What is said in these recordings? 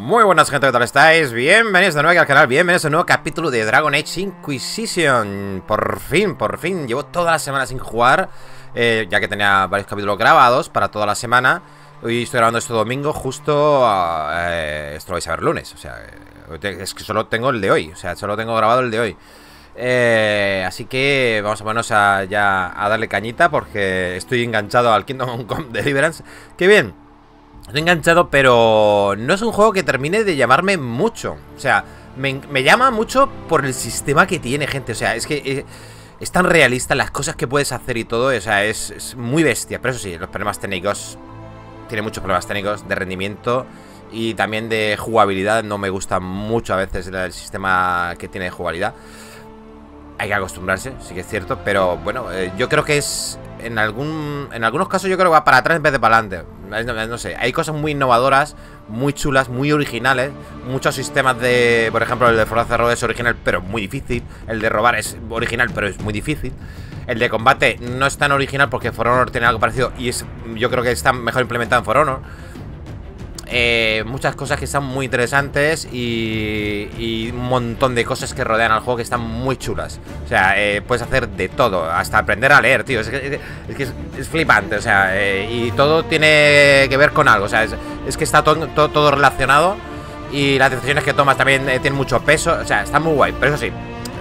Muy buenas, gente, ¿qué tal estáis? Bienvenidos de nuevo aquí al canal, bienvenidos a un nuevo capítulo de Dragon Age Inquisition. Por fin, llevo toda la semana sin jugar, ya que tenía varios capítulos grabados para toda la semana. Hoy estoy grabando esto domingo, justo, esto lo vais a ver lunes, o sea, es que solo tengo el de hoy, o sea, solo tengo grabado el de hoy. Así que vamos a ponernos ya a darle cañita, porque estoy enganchado al Kingdom Come Deliverance. ¡Qué bien! Estoy enganchado, pero no es un juego que termine de llamarme mucho. O sea, me llama mucho por el sistema que tiene, gente. O sea, es que es tan realista las cosas que puedes hacer y todo. O sea, es muy bestia. Pero eso sí, los problemas técnicos, tiene muchos problemas técnicos de rendimiento y también de jugabilidad. No me gusta mucho a veces el sistema que tiene de jugabilidad. Hay que acostumbrarse, sí que es cierto. Pero bueno, yo creo que es... En algunos casos yo creo que va para atrás en vez de para adelante. No sé, hay cosas muy innovadoras, muy chulas, muy originales. Muchos sistemas de... Por ejemplo, el de Forza Road es original, pero muy difícil. El de robar es original, pero es muy difícil. El de combate no es tan original porque For Honor tiene algo parecido y yo creo que está mejor implementado en For Honor. Muchas cosas que están muy interesantes y un montón de cosas que rodean al juego que están muy chulas. O sea, puedes hacer de todo, hasta aprender a leer, tío. Es flipante, o sea, y todo tiene que ver con algo. O sea, es que está todo relacionado y las decisiones que tomas también tienen mucho peso. O sea, está muy guay, pero eso sí,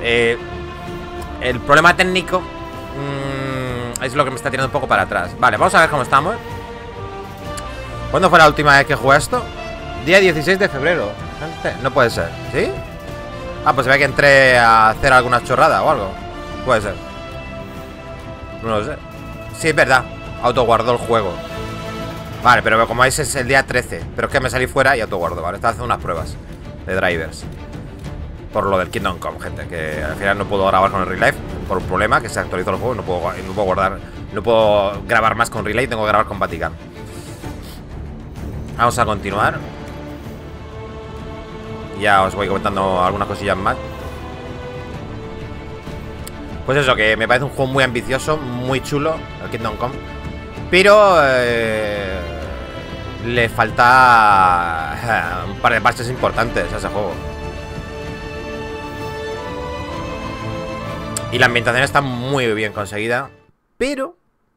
el problema técnico es lo que me está tirando un poco para atrás. Vale, vamos a ver cómo estamos. ¿Cuándo fue la última vez que jugué esto? Día 16 de febrero. Gente, no puede ser, ¿sí? Ah, pues se ve que entré a hacer alguna chorrada o algo. Puede ser. No lo sé. Sí, es verdad, autoguardó el juego. Vale, pero como ese es el día 13. Pero es que me salí fuera y autoguardó, ¿vale? Estaba haciendo unas pruebas de drivers por lo del Kingdom Come, gente. Que al final no puedo grabar con el Relive por un problema, que se actualizó el juego. No puedo guardar, no puedo grabar más con Relay. Tengo que grabar con Vatican. Vamos a continuar. Ya os voy comentando algunas cosillas más. Pues eso, que me parece un juego muy ambicioso, muy chulo, el Kingdom Come. Pero le falta un par de parches importantes a ese juego. Y la ambientación está muy bien conseguida. Pero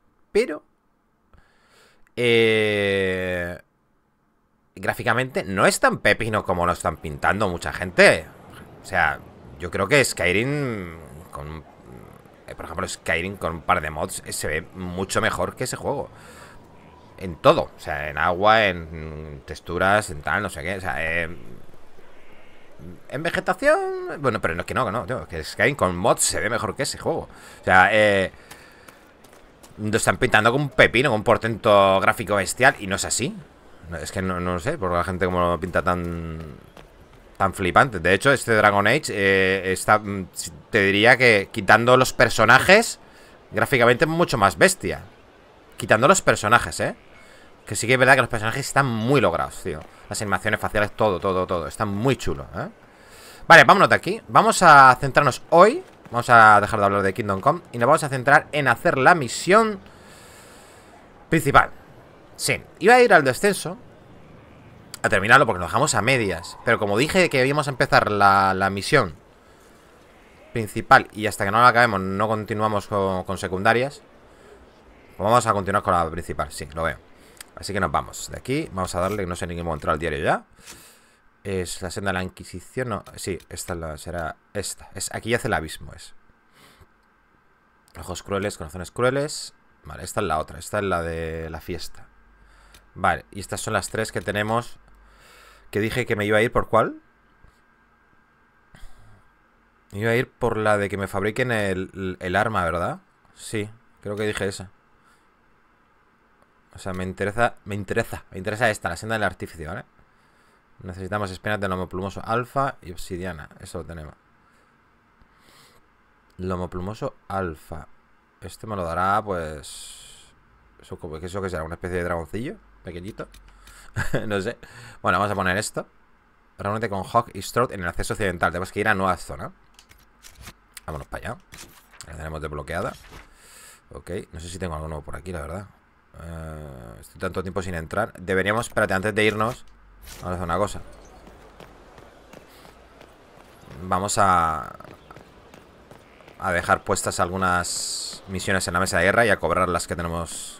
gráficamente no es tan pepino como lo están pintando mucha gente. O sea, yo creo que Skyrim con... por ejemplo, Skyrim con un par de mods se ve mucho mejor que ese juego. En todo. O sea, en agua, en texturas, en tal, no sé qué. O sea, en vegetación... Bueno, pero no es que no, tío, que Skyrim con mods se ve mejor que ese juego. O sea, lo están pintando con un pepino, con un portento gráfico bestial. Y no es así. Es que no sé, porque la gente como lo pinta tan flipante. De hecho, este Dragon Age está, te diría que quitando los personajes, gráficamente es mucho más bestia. Quitando los personajes, que sí que es verdad que los personajes están muy logrados, tío. Las animaciones faciales, todo. Están muy chulos, Vale, vámonos de aquí. Vamos a centrarnos hoy. Vamos a dejar de hablar de Kingdom Come y nos vamos a centrar en hacer la misión principal. Sí, iba a ir al descenso a terminarlo porque nos dejamos a medias. Pero como dije que íbamos a empezar la misión principal y hasta que no la acabemos no continuamos con secundarias, pues vamos a continuar con la principal, sí, lo veo. Así que nos vamos de aquí, vamos a darle, no sé ni cómo entrar al diario ya. Es la senda de la Inquisición, no, sí, esta será esta. Aquí yace el abismo, Ojos crueles, corazones crueles. Vale, esta es la otra, esta es la de la fiesta. Vale, y estas son las tres que tenemos. Que dije que me iba a ir, ¿por cuál? Me iba a ir por la de que me fabriquen el arma, ¿verdad? Sí, creo que dije esa. O sea, me interesa esta, la senda del artífice, ¿vale? Necesitamos espinas de lomo plumoso alfa y obsidiana. Eso lo tenemos. Lomo plumoso alfa. Este me lo dará, pues... ¿Eso qué será? ¿Una especie de dragoncillo? Pequeñito. No sé. Bueno, vamos a poner esto. Reúnete con Hawk y Stroud en el acceso occidental. Tenemos que ir a nueva zona. Vámonos para allá. La tenemos desbloqueada. Ok, no sé si tengo algo nuevo por aquí, la verdad. Estoy tanto tiempo sin entrar. Deberíamos, espérate, antes de irnos, vamos a hacer una cosa. Vamos a dejar puestas algunas misiones en la mesa de guerra y a cobrar las que tenemos.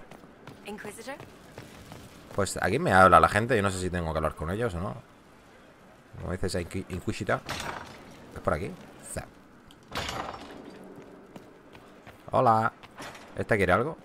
Pues aquí me habla la gente. Yo no sé si tengo que hablar con ellos o no. Como dices, Inquisitor. ¿Es por aquí? Hola. ¿Este quiere algo?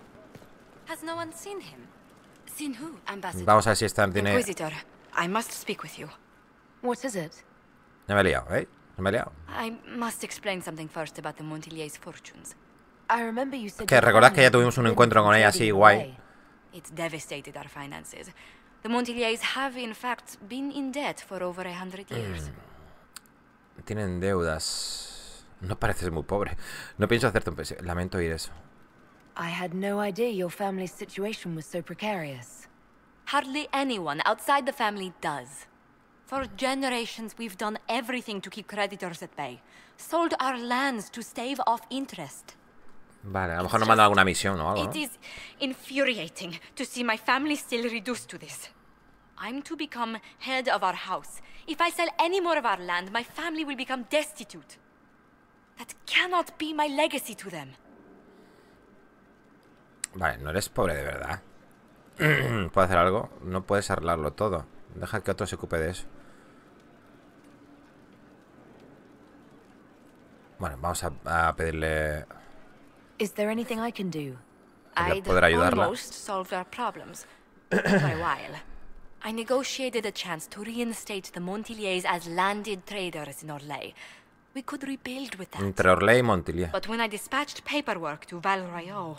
Vamos a ver si esta tiene... Inquisitor, I must speak with you. What is it? Ya me he liado, ¿eh? Me he liado. I must explain something first about the Montilier's fortunes. I remember you said Que recordad que ya tuvimos un encuentro con ella así guay. It's devastated our finances. The Montilier's have, in fact, been in debt for over 100 years. Tienen deudas. No pareces muy pobre. No pienso hacerte un peso. Lamento oír eso. I had no idea your family's situation was so precarious. Hardly anyone outside the family does. For generations, we've done everything to keep creditors at bay. Sold our lands to stave off interest. Vale, a lo mejor nos mandan alguna misión o algo, ¿no? It is infuriating to see my family still reduced to this. I'm to become head of our house. If I sell any more of our land, my family will become destitute. That cannot be my legacy to them. Vale, no eres pobre de verdad. ¿Puedo hacer algo? No puedes arreglarlo todo. Deja que otro se ocupe de eso. Bueno, vamos a pedirle... Is there anything I can do? I'd almost solved our problems for a while. I negotiated a chance to reinstate the Montiliers as landed traders in Orlais. We could rebuild with that. Entre Orlais y Montilier. But when I dispatched paperwork to Val Royeaux,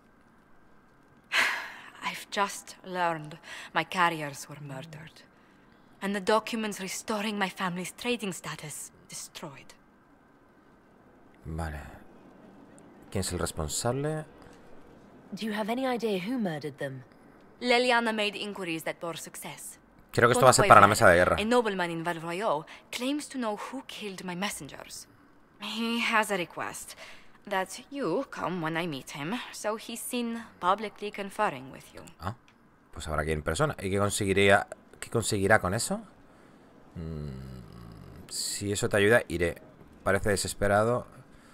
I've just learned my carriers were murdered. And the documents restoring my family's trading status destroyed. Vale. ¿Quién es el responsable? Do you have any idea who murdered them? Leliana made inquiries that bore success. Creo que esto va a ser para la mesa de guerra. A nobleman in Val Royeaux claims to know who killed my messengers. He has a request that you come when I meet him, so he's seen publicly conferring with you. Ah, pues habrá que ir en persona. ¿Y qué conseguirá con eso? Si eso te ayuda, iré. Parece desesperado.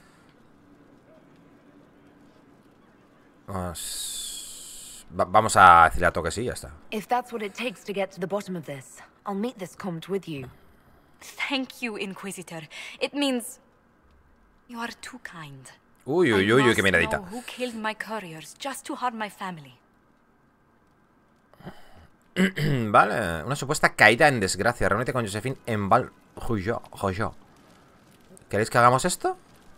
Vamos a decirle a Toque sí, ya está. If that's what it takes to get to the bottom of this, I'll meet this comte with you. Thank you, Inquisitor. It means you are too kind. Uy, qué miradita. Who killed my couriers just to harm my family? Vale, una supuesta caída en desgracia. Reúnete con Josephine en Val Royeaux. ¿Queréis que hagamos esto?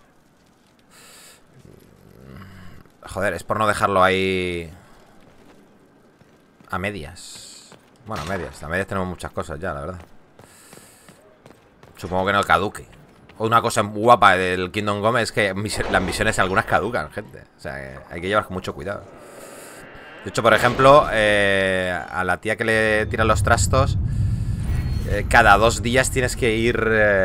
Joder, es por no dejarlo ahí a medias. Bueno, a medias tenemos muchas cosas ya, la verdad. Supongo que no caduque. Una cosa guapa del Kingdom Come es que las misiones algunas caducan, gente. O sea, hay que llevar con mucho cuidado. De hecho, por ejemplo, a la tía que le tiran los trastos, cada 2 días tienes que ir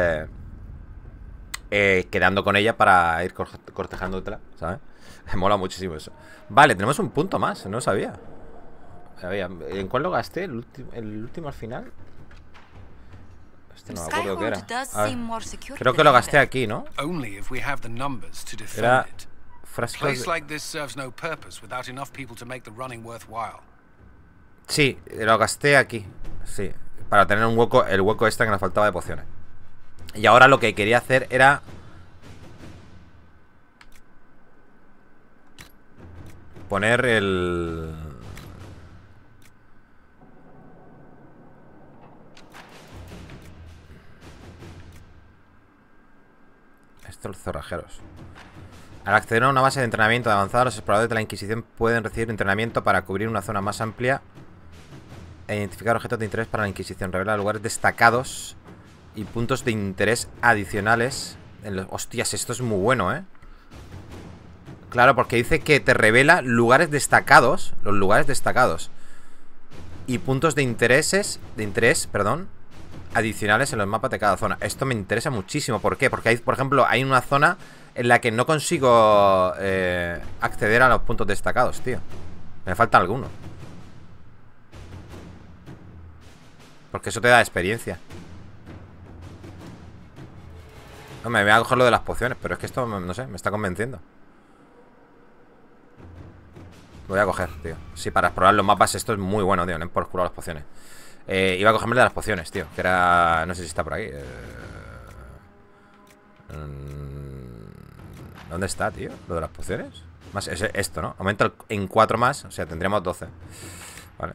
quedando con ella para ir cortejándotela, ¿sabes? Me mola muchísimo eso. Vale, tenemos un punto más, no lo sabía. ¿En cuál lo gasté? ¿El último al final? Este no me acuerdo qué era. Creo que lo gasté aquí, ¿no? Era frascos Sí, lo gasté aquí. Sí, para tener un hueco, el hueco extra que nos faltaba de pociones. Y ahora lo que quería hacer era poner el... Estos cerrajeros. Al acceder a una base de entrenamiento avanzada, los exploradores de la Inquisición pueden recibir entrenamiento para cubrir una zona más amplia e identificar objetos de interés para la Inquisición. Revela lugares destacados y puntos de interés adicionales. Hostias, esto es muy bueno, ¿eh? Claro, porque dice que te revela lugares destacados. Los lugares destacados. Y puntos de interés, adicionales en los mapas de cada zona. Esto me interesa muchísimo. ¿Por qué? Porque hay, por ejemplo, hay una zona en la que no consigo acceder a los puntos destacados, tío. Me falta alguno. Porque eso te da experiencia. No, me voy a coger lo de las pociones, pero es que esto, no sé, me está convenciendo. Lo voy a coger, tío. Sí, para explorar los mapas esto es muy bueno, tío. No por curar las pociones. Iba a cogerme de las pociones, tío. Que era... No sé si está por ahí. ¿Dónde está, tío? Lo de las pociones. Más esto, ¿no? Aumenta en 4 más. O sea, tendríamos 12. Vale.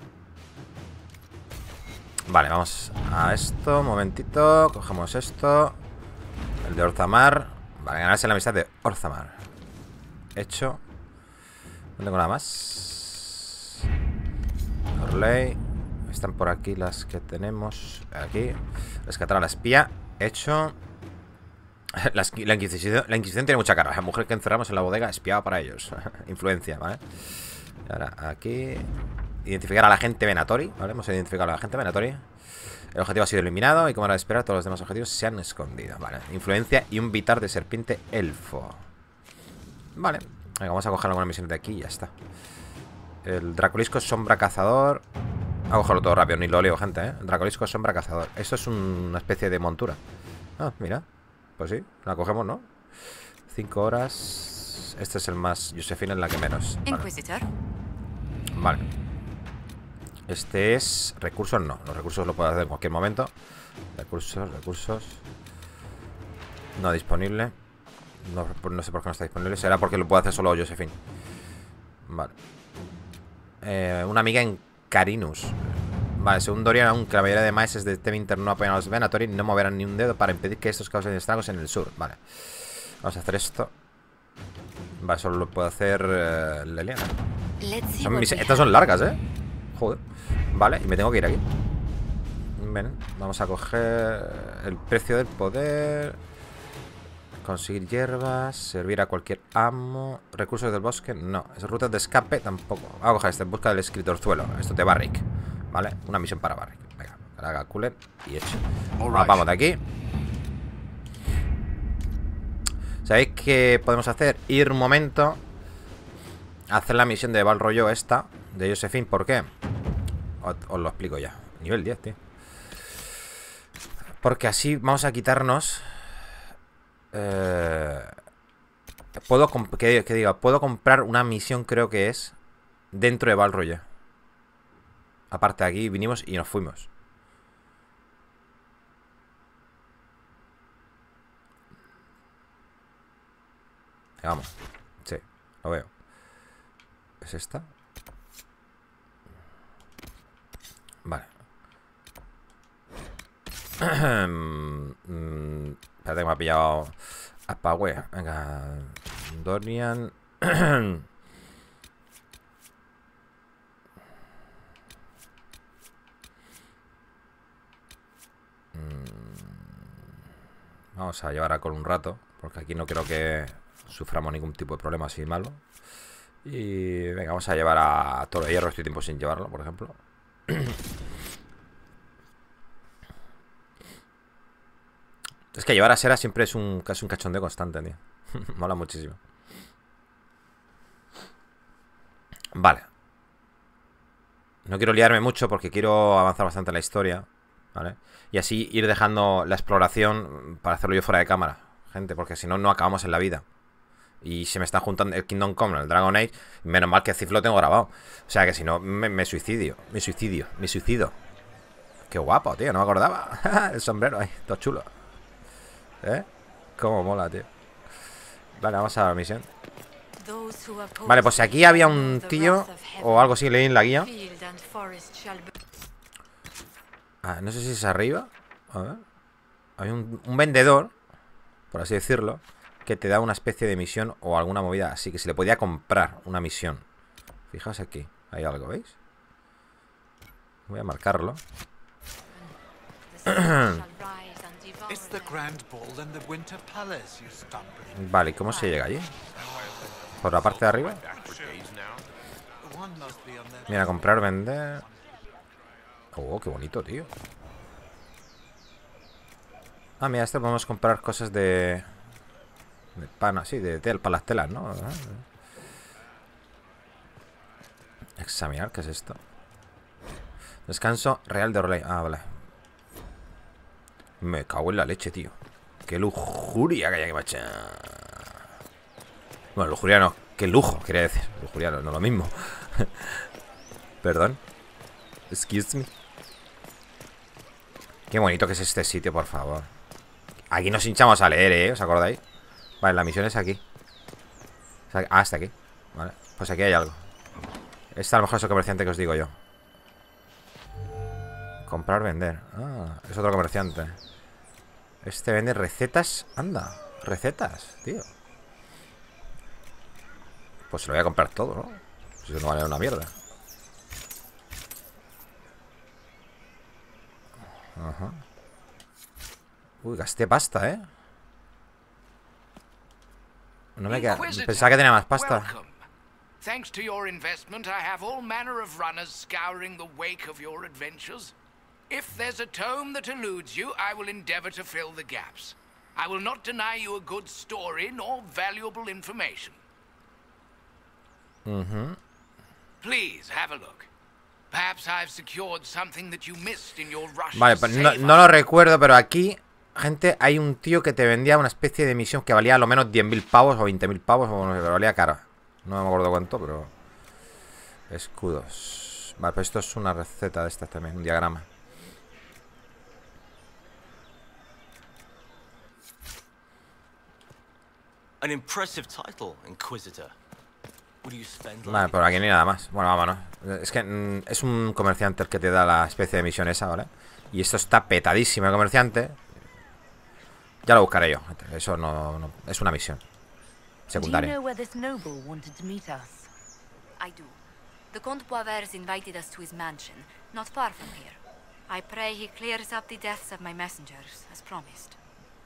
Vale, vamos a esto. Un momentito. Cogemos esto. El de Orzammar. Vale, ganarse la amistad de Orzammar. Hecho. No tengo nada más. Orley. Están por aquí las que tenemos. Aquí. Rescatar a la espía. Hecho. La Inquisición tiene mucha cara. La mujer que encerramos en la bodega espiaba para ellos. Influencia, ¿vale? Y ahora aquí. Identificar a la agente Venatori. ¿Vale? Hemos identificado a la agente Venatori. El objetivo ha sido eliminado y como era de esperar, todos los demás objetivos se han escondido. Vale. Influencia y un vitar de serpiente elfo. Vale. Venga, vamos a coger alguna misión de aquí y ya está. El Dracolisco Sombra Cazador. Voy a cogerlo todo rápido, ni lo leo, gente, ¿eh? El Dracolisco Sombra Cazador. Esto es una especie de montura. Ah, mira. Pues sí, la cogemos, ¿no? 5 horas. Este es el más... Josefina es la que menos. Vale. Vale. Este es... Recursos no. Los recursos lo puedo hacer en cualquier momento. Recursos. No disponible. No sé por qué no está disponible. Será porque lo puede hacer solo Josephine. Vale. Una amiga en Carinus. Vale, según Dorian, aunque la mayoría de maestros de Tevinter no apoyan a los Venatori, no moverán ni un dedo para impedir que estos causen estragos en el sur. Vale. Vamos a hacer esto. Vale, solo lo puedo hacer Leliana. Estas son largas, ¿eh? Joder. Vale, y me tengo que ir aquí. Ven, vamos a coger el precio del poder. Conseguir hierbas. Servir a cualquier amo. Recursos del bosque, no. Es rutas de escape, tampoco. Vamos a coger este en busca del escritorzuelo. Esto de Barrick. Vale, una misión para Barrick. Venga, haga cooler y hecho. Vamos de aquí. ¿Sabéis qué podemos hacer? Ir un momento a hacer la misión de Balrollo esta de Josephine. ¿Por qué? Os lo explico ya. Nivel 10, tío. Porque así vamos a quitarnos... puedo comprar una misión, creo que es dentro de Balrollo. Aparte de aquí vinimos y nos fuimos. Vamos. Sí, lo veo. ¿Es esta? Vale. Espérate que me ha pillado Apagüe. Venga. Dorian. Vamos a llevar a Cole un rato, porque aquí no creo que suframos ningún tipo de problema así malo. Y venga, vamos a llevar a Toro de Hierro. Estoy tiempo sin llevarlo, por ejemplo. Es que llevar a Sera siempre es casi un cachondeo constante, tío. Mola muchísimo. Vale. No quiero liarme mucho porque quiero avanzar bastante en la historia, ¿vale? Y así ir dejando la exploración para hacerlo yo fuera de cámara, gente, porque si no, no acabamos en la vida. Y se me está juntando el Kingdom Come, el Dragon Age. Menos mal que Cif lo tengo grabado. O sea que si no, me suicido. Qué guapo, tío, no me acordaba. El sombrero ahí, todo chulo. ¿Eh? Cómo mola, tío. Vale, vamos a la misión. Vale, pues aquí había un tío o algo así, leí en la guía. No sé si es arriba. A ver. Hay un vendedor, por así decirlo, que te da una especie de misión o alguna movida. Así que se le podía comprar una misión. Fijaos aquí, hay algo, ¿veis? Voy a marcarlo. Vale, ¿y cómo se llega allí? ¿Por la parte de arriba? Mira, comprar, vender. Oh, qué bonito, tío. Ah, mira, este podemos comprar cosas de pan, así, de tel, para las telas, ¿no? Examinar, ¿qué es esto? Descanso real de Orley. Ah, vale. Me cago en la leche, tío. Qué lujuria que hay aquí, macho. Bueno, lujuria no. Qué lujo, quería decir. Lujuria no lo mismo. Perdón. Excuse me. Qué bonito que es este sitio, por favor. Aquí nos hinchamos a leer, ¿eh? ¿Os acordáis? Vale, la misión es aquí. Ah, está aquí. Vale, pues aquí hay algo. Este a lo mejor es el comerciante que os digo yo. Comprar, vender. Ah, es otro comerciante. Este vende recetas. Anda, recetas, tío. Pues se lo voy a comprar todo, ¿no? Si no vale una mierda. Ajá. Uy, gasté pasta, ¿eh? No me queda... Pensaba que tenía más pasta. Thanks to your investment, I have all manner of runners scouring the wake of your adventures. If there's a tome that eludes you, I will endeavor to fill the gaps. I will not deny you a good story nor valuable information. Please have a look. Perhaps I've secured something that you missed in your rush. Vale, pues no lo recuerdo, pero aquí, gente, hay un tío que te vendía una especie de misión que valía a lo menos 10.000 pavos o 20.000 pavos, o no sé, pero valía cara. No me acuerdo cuánto, pero... Escudos. Vale, pues esto es una receta de estas también, un diagrama. An impressive title, Inquisitor. Vale, por aquí no hay nada más. Bueno, vámonos. Es que es un comerciante el que te da la especie de misión esa, ¿vale? Y esto está petadísimo, el comerciante. Ya lo buscaré yo. Eso no es una misión secundaria. Do you know where this noble wanted to meet us? I do. The Comte Boisvert invited us to his mansion, not far from here. I pray he clears up the deaths of my messengers, as promised.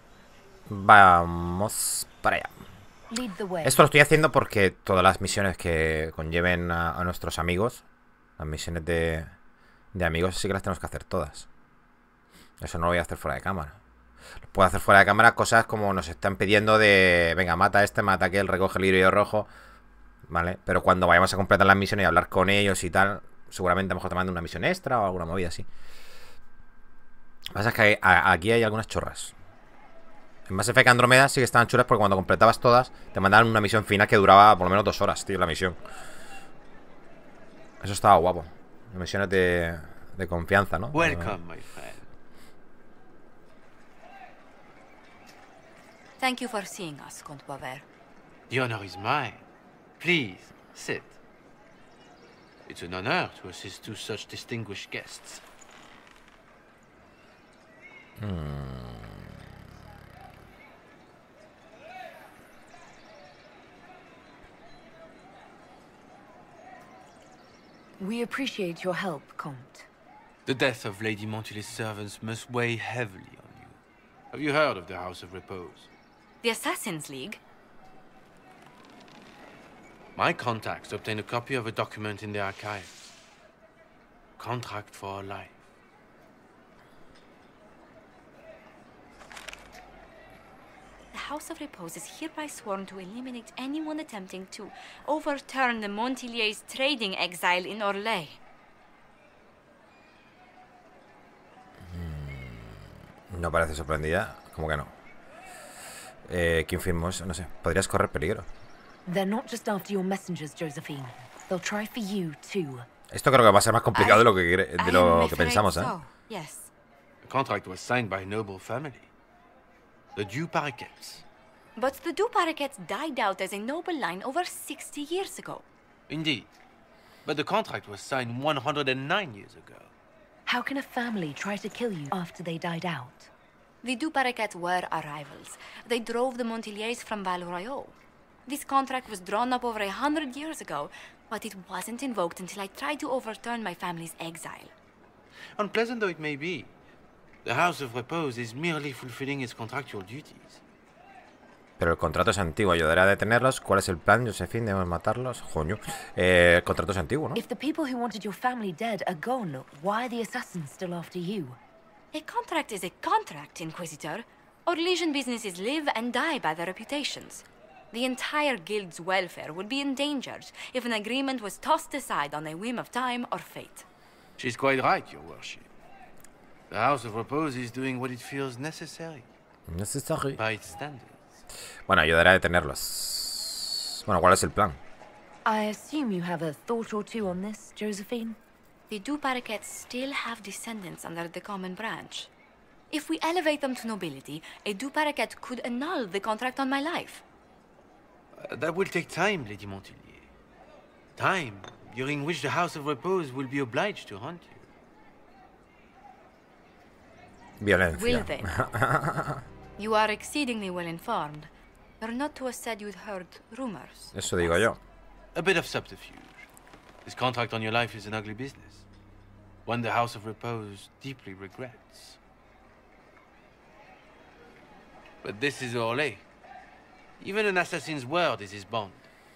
Vamos para allá. Lead the way. Esto lo estoy haciendo porque todas las misiones que conlleven a nuestros amigos, las misiones de amigos, sí que las tenemos que hacer todas. Eso no lo voy a hacer fuera de cámara. Puedo hacer fuera de cámara cosas como nos están pidiendo de... Venga, mata a este, mata a aquel, recoge el lirio rojo. ¿Vale? Pero cuando vayamos a completar las misiones y hablar con ellos y tal, seguramente a lo mejor te manden una misión extra o alguna movida así. Lo que pasa es que aquí hay algunas chorras. En Mass Effect Andromeda sí que estaban chulas porque cuando completabas todas te mandaban una misión final que duraba por lo menos 2 horas, tío, la misión. Eso estaba guapo. Misiones de confianza, ¿no? Welcome, my friend. Thank you for seeing us, Comte Boisvert. The honor is mine. Please, sit. It's an honor to assist two such distinguished guests. We appreciate your help, Comte. The death of Lady Montily's servants must weigh heavily on you. Have you heard of the House of Repose? The Assassin's League? My contacts obtained a copy of a document in the archives. Contract for life. The House of Repose is hereby sworn to eliminate anyone attempting to overturn the Montiliers' trading exile in Orlais. No parece sorprendida. ¿Cómo que no? ¿Quién firmó eso? No sé. Podrías correr peligro. They're not just after your messengers, Josephine. They'll try for you, too. Esto creo que va a ser más complicado de lo que pensamos, ¿eh? So, yes. The contract was signed by a noble family. The Du Paraquets. But the Du Paraquets died out as a noble line over 60 years ago. Indeed. But the contract was signed 109 years ago. How can a family try to kill you after they died out? The Du Paraquets were our rivals. They drove the Montiliers from Val Royeaux. This contract was drawn up over 100 years ago, but it wasn't invoked until I tried to overturn my family's exile. Unpleasant though it may be, the House of Repose is merely fulfilling its contractual duties. Pero el contrato es antiguo. ¿Ayudará a detenerlos? ¿Cuál es el plan, Josephine? ¿Debemos matarlos? Coño. El contrato es antiguo, ¿no? If the people who wanted your family dead are gone, why are the assassins still after you? A contract is a contract, Inquisitor. Orlesian businesses live and die by their reputations. The entire guild's welfare would be endangered if an agreement was tossed aside on a whim of time or fate. She's quite right, Your Worship. The House of Repose is doing what it feels necessary. Necessary. by its standards. Bueno, ayudaré a detenerlos. Bueno, ¿cuál es el plan? I assume you have a thought or two on this, Josephine? The Duparakets still have descendants under the common branch. If we elevate them to nobility, a Duparaket could annul the contract on my life. That will take time, Lady Montilier. Time during which the House of Repose will be obliged to hunt you. Violencia. Will they? You are exceedingly well informed. You're not to have said you'd heard rumors. Eso digo yo. A bit of subterfuge. This contract on your life is an ugly business. One the House of Repose deeply regrets. But this is Orlais. Even an assassin's word is his bond.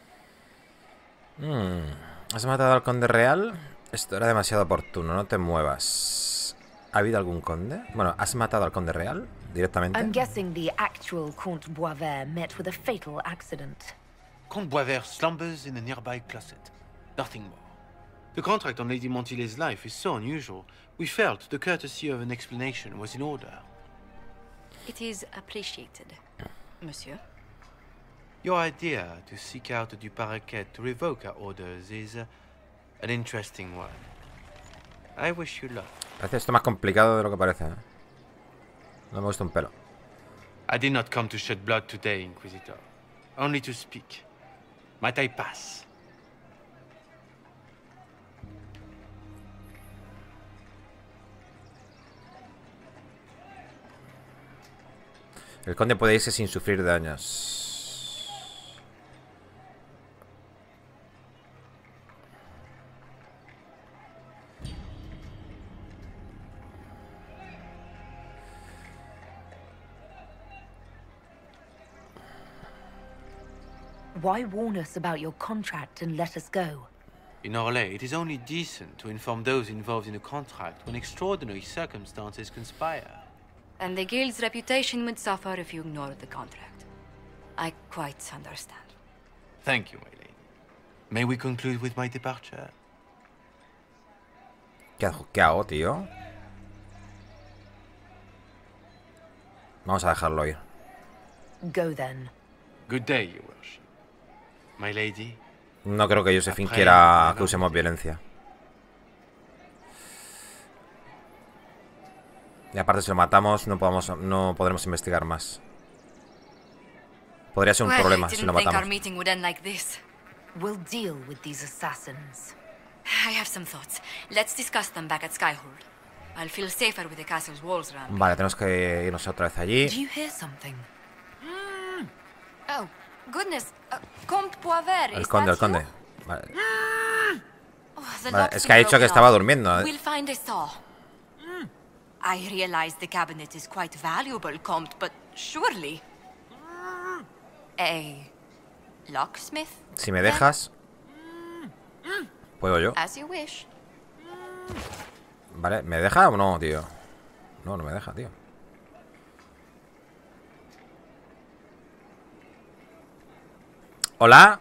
¿Has matado al conde real? Esto era demasiado oportuno, no te muevas. ¿Ha habido algún conde? Bueno, ¿has matado al conde real directamente? I'm guessing the actual Comte Boisvert met with a fatal accident. Comte Boisvert slumbers in a nearby closet. Nothing more. The contract on Lady Montilier's life is so unusual, we felt the courtesy of an explanation was in order. It is appreciated, monsieur. Your idea to seek out the Duparaquet to revoke our orders is an interesting one. I wish you luck. Parece esto más complicado de lo que parece, ¿eh? No me gusta un pelo. I did not come to shed blood today, Inquisitor. Only to speak. Might I pass? El conde puede irse sin sufrir daños. Why warn us about your contract and let us go? In Orlais, it is only decent to inform those involved in a contract when extraordinary circumstances conspire. And the guild's reputation would suffer if you ignored the contract. I quite understand. Thank you, my lady. May we conclude with my departure? ¿Qué hago, tío? Vamos a dejarlo ir. Go then. Good day, your worship. My lady. No creo que Josephine quiera que usemos violencia. Y aparte si lo matamos no podremos investigar más. Podría ser un problema si lo matamos. Our meeting would end like this. We'll deal with these assassins. I have some thoughts. Let's discuss them back at Skyhold. I'll feel safer with the castle's walls around. Vale, tenemos que irnos otra vez allí. Do you hear something? Oh, goodness. Comte Boisvert, El is conde, el that conde. you? Vale. Oh, the Vale, locksmith es que ha dicho que broke estaba off. durmiendo. We'll find a saw. I realize the cabinet is quite valuable, Comte, but surely... A locksmith? Si me dejas, puedo yo. As you wish. Vale, ¿me deja o no, tío? No, no me deja, tío. ¿Hola?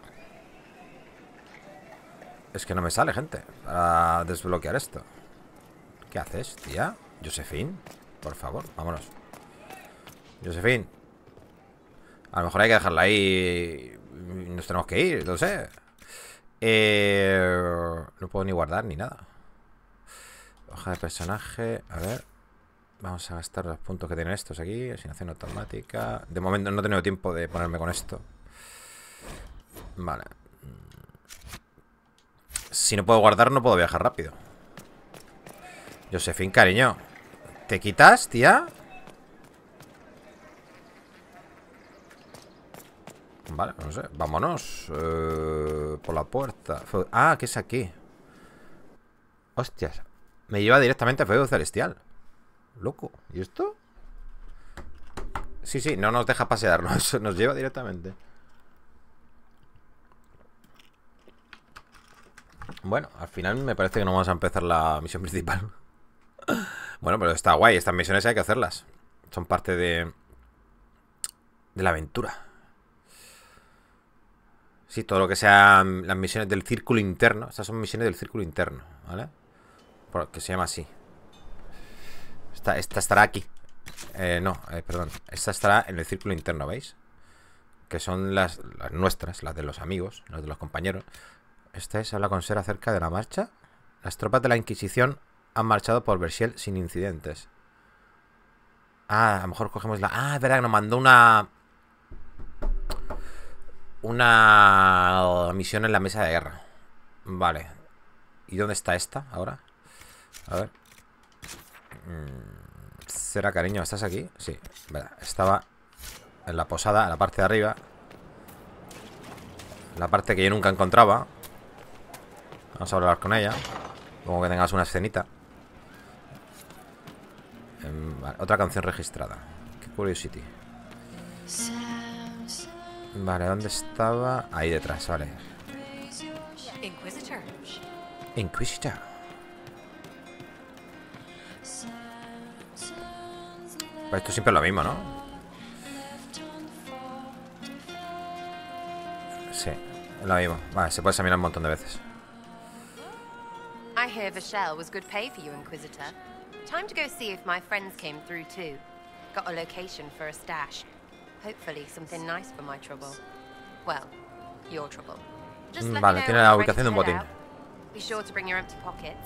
Es que no me sale, gente, para desbloquear esto. ¿Qué haces, tía? Josephine, por favor, vámonos. Josephine. A lo mejor hay que dejarla ahí y nos tenemos que ir, no sé. No puedo ni guardar ni nada. Hoja de personaje, a ver. Vamos a gastar los puntos que tienen estos aquí. Asignación automática. De momento no he tenido tiempo de ponerme con esto. Vale. Si no puedo guardar, no puedo viajar rápido. Josephine, cariño, ¿te quitas, tía? Vale, no sé, vámonos. Por la puerta. Ah, ¿qué es aquí? Hostias, me lleva directamente a Feudo Celestial. Loco, ¿y esto? Sí, sí, no nos deja pasearnos. Nos lleva directamente. Bueno, al final me parece que no vamos a empezar la misión principal. Bueno, pero está guay. Estas misiones hay que hacerlas. Son parte de la aventura. Sí, todo lo que sean las misiones del círculo interno. Estas son misiones del círculo interno, ¿vale? Que se llama así. Esta estará aquí. No, perdón. Esta estará en el círculo interno, ¿veis? Que son las nuestras, las de los amigos, las de los compañeros. Este se habla con Ser acerca de la marcha. Las tropas de la Inquisición han marchado por Versiel sin incidentes. Ah, a lo mejor cogemos la... Ah, es verdad que nos mandó una misión en la mesa de guerra. Vale. ¿Y dónde está esta ahora? A ver. Será, cariño, ¿estás aquí? Sí, verdad. Estaba en la posada, en la parte de arriba. La parte que yo nunca encontraba. Vamos a hablar con ella. Como que tengas una escenita. Vale, otra canción registrada. Qué curiosity. Vale, ¿dónde estaba? Ahí detrás, vale. Inquisitor. Inquisitor. Pues esto siempre es lo mismo, ¿no? Sí, es lo mismo. Vale, se puede examinar un montón de veces. I hear Vashel was good pay for you, Inquisitor. Time to go see if my friends came through too. Got a location for a stash. Hopefully something nice for my trouble. Well, your trouble. Just let Vale, me know tiene when la you're ready ubicación de un to head botín. out. Be sure to bring your empty pockets.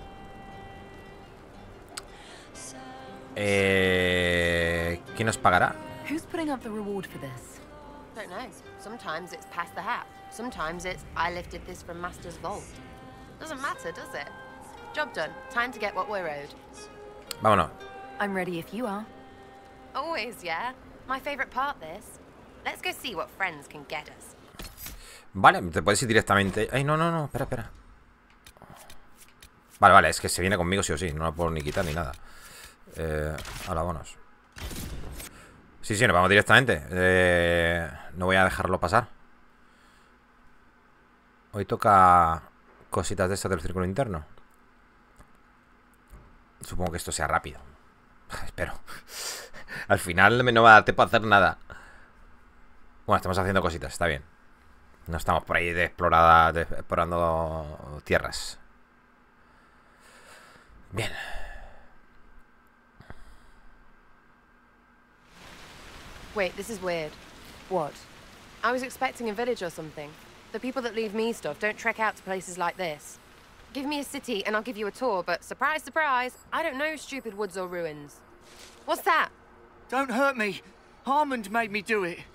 ¿Quién nos pagará? Who's putting up the reward for this? Don't know. Sometimes it's pass the hat. Sometimes it's I lifted this from Master's vault. Doesn't matter, does it? Job done. Time to get what we're owed. Vámonos. I'm ready if you are. Always, yeah. My favorite part, this. Let's go see what friends can get us. Vale, te puedes ir directamente. Ay, no, espera. Vale, es que se viene conmigo sí o sí. No la puedo ni quitar ni nada. Ahora, vámonos. Sí, nos vamos directamente. No voy a dejarlo pasar. Hoy toca cositas de estas del círculo interno. Supongo que esto sea rápido. Espero. Al final no va a dar tiempo a hacer nada. Bueno, estamos haciendo cositas, está bien. No estamos por ahí explorando tierras. Bien. Wait, this is weird. What? I was expecting a village or something. The people that leave me stuff don't trek out to places like this. Give me a city and I'll give you a tour, but surprise, surprise, I don't know stupid woods or ruins. What's that? Don't hurt me. Harmond made me do it.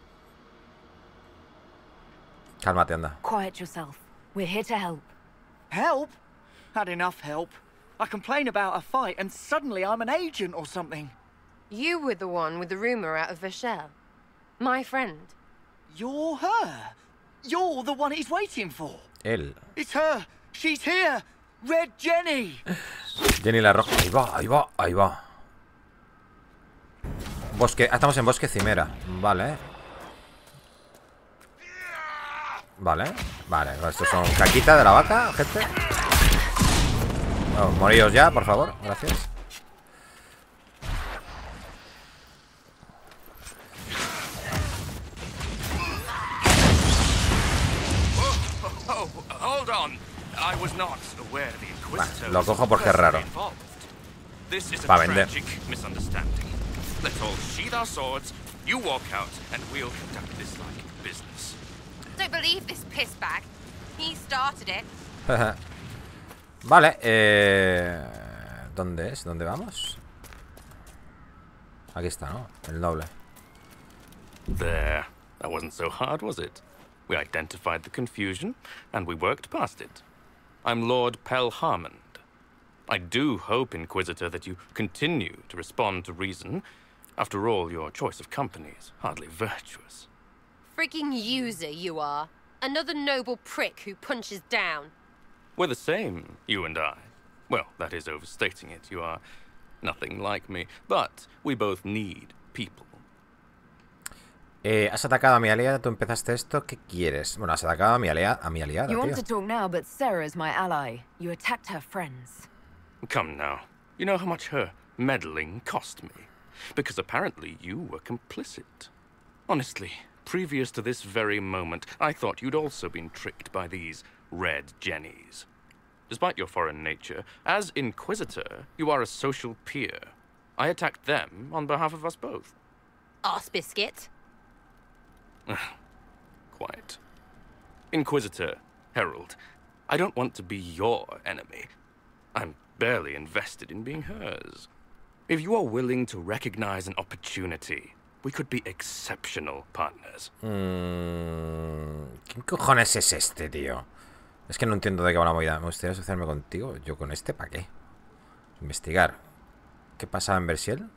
Cálmate, anda. Quiet yourself. We're here to help. Help? Had enough help. I complain about a fight and suddenly I'm an agent or something. You were the one with the rumor out of Vashel. My friend. You're her. You're the one he's waiting for. Él. It's her. She's here. Red Jenny. Jenny la roja. Ahí va. Bosque. Estamos en bosque cimera. Vale. Estos son caquita de la vaca, gente. Oh, moríos ya, por favor. Gracias. Oh, hold on. I was not aware the Inquisitor. Lo cojo porque es raro. This is a Pa' vender. tragic misunderstanding. Let's all sheathe our swords. You walk out, and we'll conduct this like business. Don't believe this piss bag. He started it. Vale, ¿dónde es? ¿Dónde vamos? Aquí está, ¿no? El noble. There. That wasn't so hard, was it? We identified the confusion, and we worked past it. I'm Lord Pell Harmond. I do hope, Inquisitor, that you continue to respond to reason. After all, your choice of company is hardly virtuous. Freaking user, you are. Another noble prick who punches down. We're the same, you and I. Well, that is overstating it. You are nothing like me. But we both need people. Has atacado a mi aliada, tú empezaste esto, ¿qué quieres? Bueno, has atacado a mi aliada, You want tío. to talk now, but Sarah's my ally. You attacked her friends. Come now. You know how much her meddling cost me. Because apparently you were complicit. Honestly, previous to this very moment, I thought you'd also been tricked by these Red Jennies. Despite your foreign nature, as Inquisitor, you are a social peer. I attacked them on behalf of us both. Arse biscuit. Quiet. Inquisitor, Herald, I don't want to be your enemy. I'm barely invested in being hers. If you are willing to recognize an opportunity, we could be exceptional partners. ¿Quién cojones es este, tío? Es que no entiendo de qué va la movida. Me gustaría asociarme contigo. ¿Yo con este para qué? Investigar. ¿Qué pasaba en Versiel?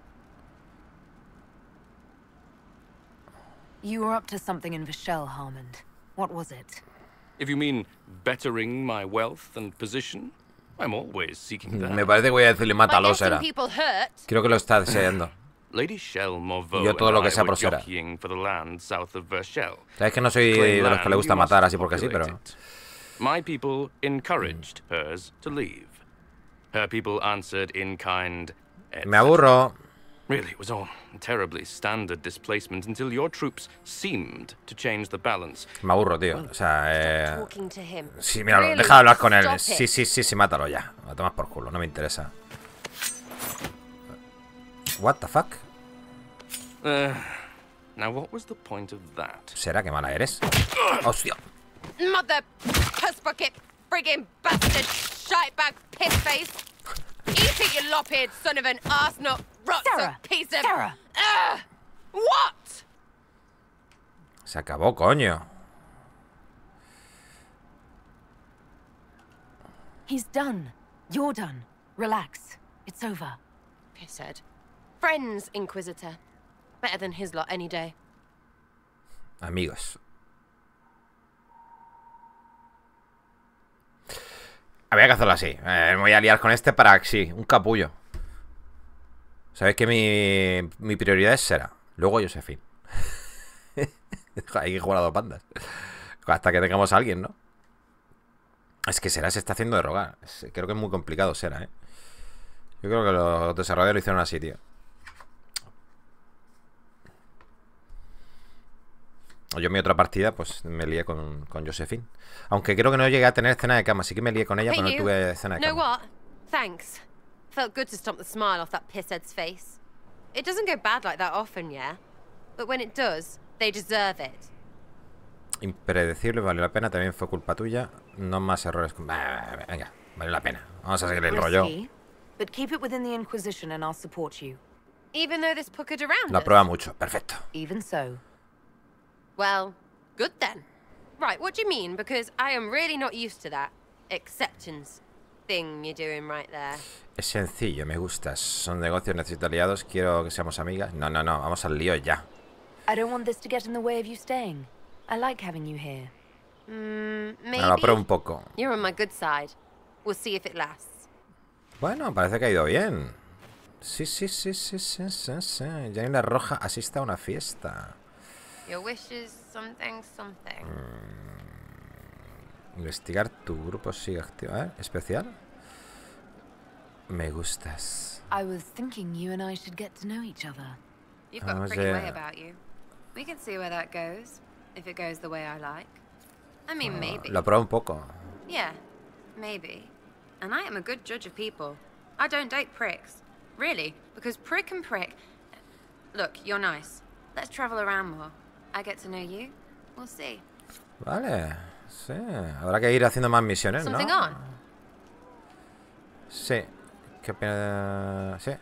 You were up to something in Vishel, Harmond. What was it? If you mean bettering my wealth and position, I'm always seeking that. Me parece que voy a decirle mátalo, será. People hurt. Creo que lo está deseando. Lady Shell Morveau Yo todo lo que and I sea were por será. jockeying for the land south of Vershel. Sabes que no soy de los que le gusta matar así porque sí, pero... My people encouraged hers to leave. Her people answered in kind. Me aburro. Really, it was all terribly standard displacement until your troops seemed to change the balance. Me aburro, tío. O sea, Talking to him. sí, míralo, Really? deja de hablar con él. Stop Sí, it. sí, mátalo ya. Lo tomas por culo, no me interesa. What the fuck? Now what was the point of that? ¿Será que mala eres? ¡Hostia! Mother puss bucket, friggin' bastard, shitebag, piss face. Eat it, you lop-eared son of an arsenal, rots Sarah! a piece of. Sarah! What? Se acabó, coño. He's done. You're done. Relax. It's over. Pisshead. Friends, Inquisitor. Better than his lot any day. Amigos. Había que hacerlo así. Me voy a liar con este para... Sí, un capullo. Sabéis que mi prioridad es Sera. Luego Josephine. Hay que jugar a dos bandas. Hasta que tengamos a alguien, ¿no? Es que Sera se está haciendo de rogar. Creo que es muy complicado Sera, ¿eh? Yo creo que los desarrolladores lo hicieron así, tío. Yo en mi otra partida, pues me lié con Josephine. Aunque creo que no llegué a tener escena de cama. Sí que me lié con ella, pero no tuve escena de Know cama. what? Thanks. Felt good to stomp the smile off that pisshead's face. It doesn't go bad like that often, yeah? But when it does, they deserve it. Impredecible, vale la pena. También fue culpa tuya. No más errores. Venga, vale la pena. Vamos a seguir el rollo. Risky, but keep it within the Inquisition and I'll support you. Even though this puckered around La us? prueba mucho. Perfecto. Even so. Well, good then. Right, what do you mean? Because I am really not used to that acceptance thing you're doing right there. Es sencillo, me gustas. Son negocios, necesito aliados. Quiero que seamos amigas. No, vamos al lío ya. I don't want this to get in the way of you staying. I like having you here. Maybe. Bueno, la pruebo un poco. You're on my good side. We'll see if it lasts. Bueno, parece que ha ido bien. Sí. Janina Roja asiste a una fiesta. Your wish is something. Investigar tu grupo sigue activo. Especial. Me gustas. I was thinking you and I should get to know each other. You've got a Vamos pretty a- way about you. We can see where that goes, if it goes the way I like. I mean, maybe. La pruebo un poco. Yeah, maybe. And I am a good judge of people. I don't date pricks. Really, because prick and prick... Look, you're nice. Let's travel around more. I get to know you. We'll see. Vale. Sí. Habrá que ir haciendo más misiones, ¿no? Something on? Sí. ¿Qué opinas? Sí.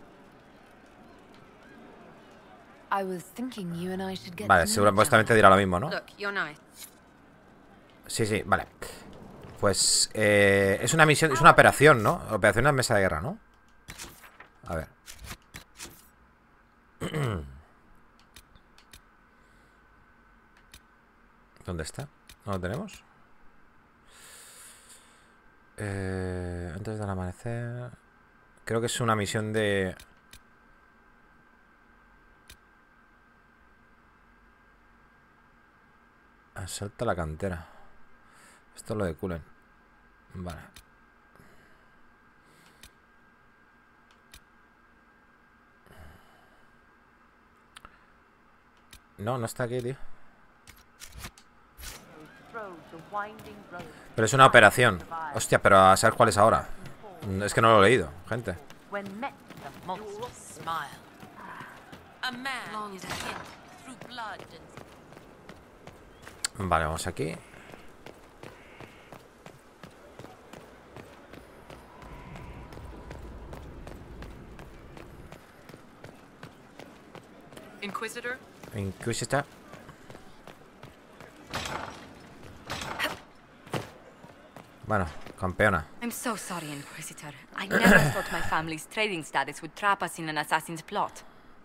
I was thinking you and I should get Vale, to know seguro, each supuestamente other. dirá lo mismo, ¿no? Look, you're nice. Sí, vale. Pues es una misión, es una operación, ¿no? Operación en mesa de guerra, ¿no? A ver. ¿Dónde está? ¿No lo tenemos? Antes del amanecer. Creo que es una misión de... Asalta la cantera. Esto es lo de Cullen. Vale. No está aquí, tío. Pero es una operación. Hostia, pero a saber cuál es ahora. Es que no lo he leído, gente. The monster's smile. A man is hid through blood and... Vale, vamos aquí. Inquisitor? Inquisitor. Bueno, campeona. I'm so sorry, Inquisitor. I never thought my family's trading status would trap us in an assassin's plot.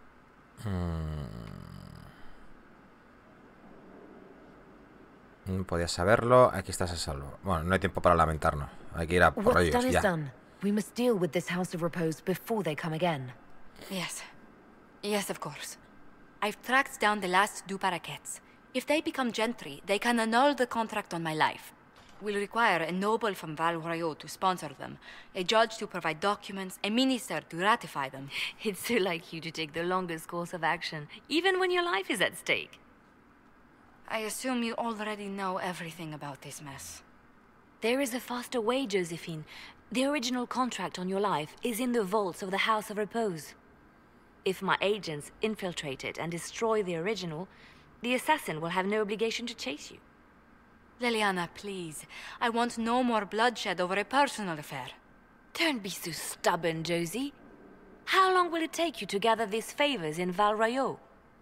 Podías saberlo. Aquí estás a salvo. Bueno, no hay tiempo para lamentarnos. Hay que ir a por What's ellos done is ya. done. We must deal with this House of Repose before they come again. Yes. Yes, of course. I've tracked down the last du Paraquets. If they become gentry, they can annul the contract on my life. We'll require a noble from Val Royeaux to sponsor them, a judge to provide documents, a minister to ratify them. It's so like you to take the longest course of action, even when your life is at stake. I assume you already know everything about this mess. There is a faster way, Josephine. The original contract on your life is in the vaults of the House of Repose. If my agents infiltrate it and destroy the original, the assassin will have no obligation to chase you. Leliana, please. I want no more bloodshed over a personal affair. Don't be so stubborn, Josie. How long will it take you to gather these favors in Val Royeaux?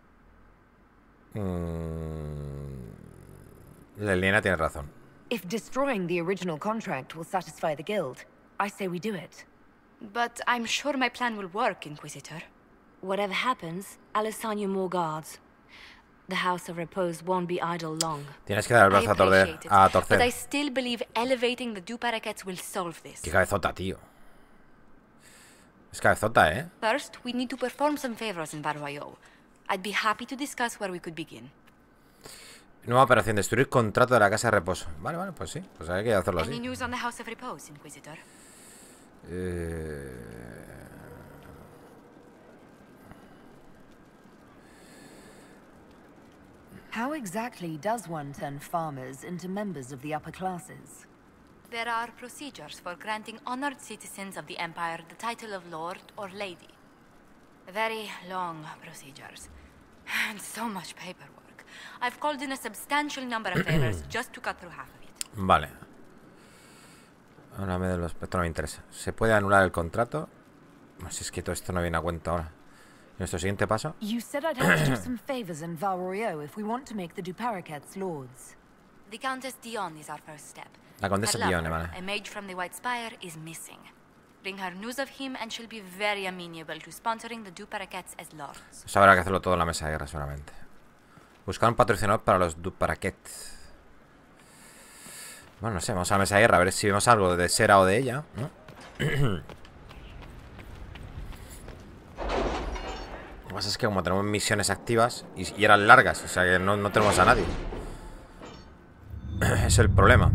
Leliana tiene razón. If destroying the original contract will satisfy the guild, I say we do it. But I'm sure my plan will work, Inquisitor. Whatever happens, I'll assign you more guards. The House of Repose won't be idle long. Tienes que dar el brazo a torcer. But I still believe elevating the du Paraquets will solve this. Qué cabezota, tío. Es cabezota, ¿eh? First, we need to perform some favors in Val Royeaux. I'd be happy to discuss where we could begin. Nueva operación, destruir contrato de la casa de reposo. Vale, vale, pues sí. Pues hay que hacerlo Any así. news on the House of Repose, Inquisitor? How exactly does one turn farmers into members of the upper classes? There are procedures for granting honored citizens of the Empire the title of Lord or Lady. Very long procedures. And so much paperwork. I've called in a substantial number of favors just to cut through half of it. Vale. Háblame de los... Esto no me interesa. ¿Se puede anular el contrato? No sé, es que todo esto no viene a cuenta ahora. Nuestro siguiente paso. You said I'd have to do some favors in Val Royeaux if we want to make the du Paraquets lords. The Countess Dion is our first step. La Condesa Her Dion, lover, vale. a mage from the White Spire, is missing. Bring her news of him and she'll be very amenable to sponsoring the du Paraquets as lords. Eso habrá que hacerlo todo en la mesa de guerra, seguramente. Buscar un patrocinador para los du Paraquets. Bueno, no sé, vamos a la mesa de guerra a ver si vemos algo de Sera o de ella, ¿no? Lo que pasa es que como tenemos misiones activas y eran largas, o sea que no tenemos a nadie. Es el problema.